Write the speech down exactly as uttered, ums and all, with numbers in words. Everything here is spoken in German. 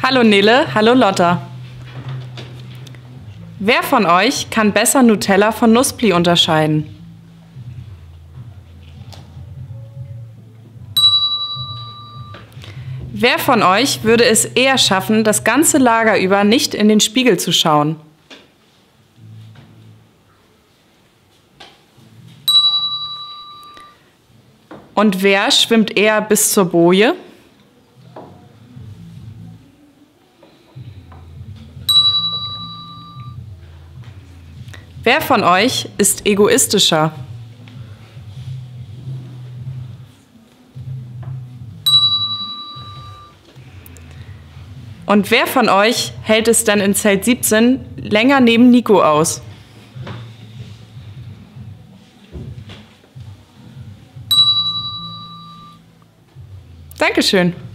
Hallo Nele, hallo Lotta. Wer von euch kann besser Nutella von Nussbli unterscheiden? Wer von euch würde es eher schaffen, das ganze Lager über nicht in den Spiegel zu schauen? Und wer schwimmt eher bis zur Boje? Wer von euch ist egoistischer? Und wer von euch hält es dann in Zelt siebzehn länger neben Nico aus? Dankeschön.